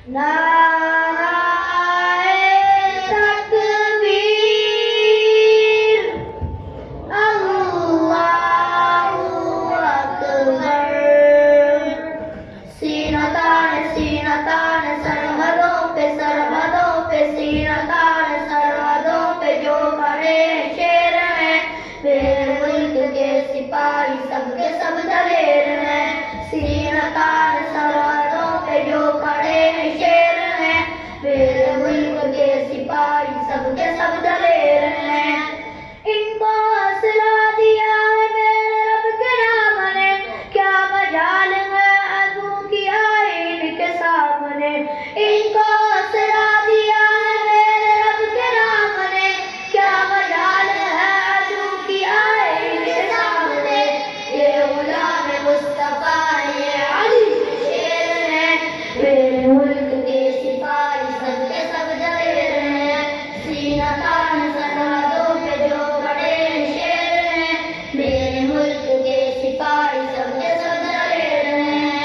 नाराए तकबीर, अल्लाहु अकबर। सीना तान सरहदों पे सीना तान सरहदों पे जो खड़े शेर हैं, मेरे मुल्क के सिपाही सबके सब दलेर हैं। सीना तान सरहदों पे जो खड़े शेर हैं, मेरे मुल्क के सिपाही सबके सब दलेर हैं। इनको हौसला दिया है मेरे रब के नाम ने, क्या मजाल है अदू की आईन के सामने। इनको हौसला दिया है मेरे रब के नाम ने, क्या मजाल है अदू की आईन के सामने। ये गुलाम मुस्तफा ये अली शेर हैं, मेरे मुल्क के सिपाही सबके सब दलेर हैं। सीना तान सरहदों पे जो खड़े शेर हैं, मेरे मुल्क के सिपाही सबके सब दलेर हैं।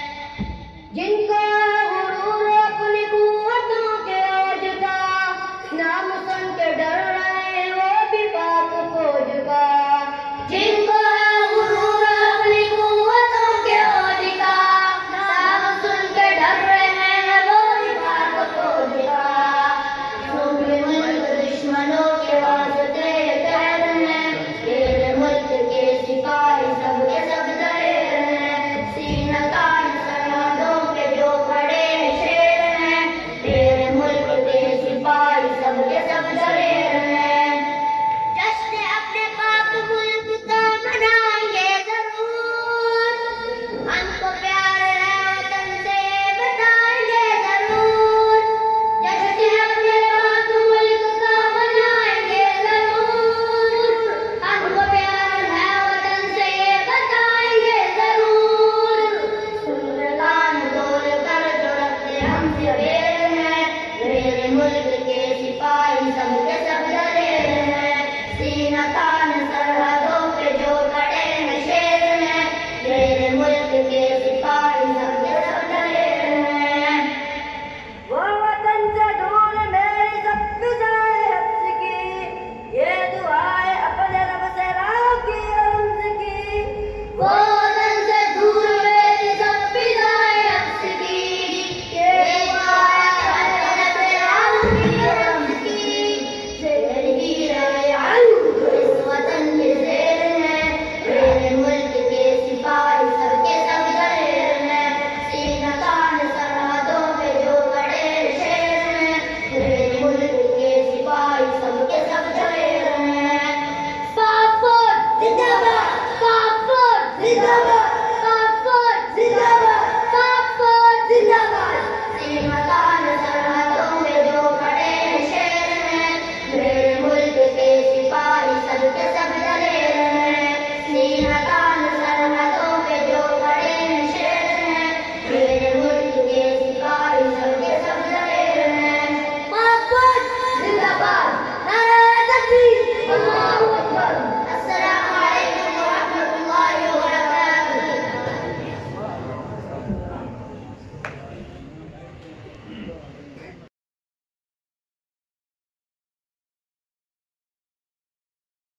जिनको गुरूर अपनी कुव्वतों के औज का, नाम सुन के डर रहे वो भी पाक फौज का। जिनको गुरूर अपनी कुव्वतों के औज का, नाम सुन के डर रहे हैं वो भी पाक फौज का। मेरे मुल्क दुश्मनों के वास्ते कैद हैं, मेरे मुल्क के सिपाही सबके सब दलेर हैं। सीना तान सरहदों पे जो खड़े शेर हैं, मेरे मुल्क के सिपाही सबके सब दलेर हैं। जश्न अपने पाक मुल्क का मनाएंगे जरूर, हमको प्यार है वतन से बताएंगे जरूर। जश्न अपने पाक मुल्क का मनाएंगे जरूर, हमको प्यार है वतन से बताएंगे जरूर। सुल्तान तोड़ कर जो रखते हमसे बेर हैं, मेरे मुल्क के सिपाही सब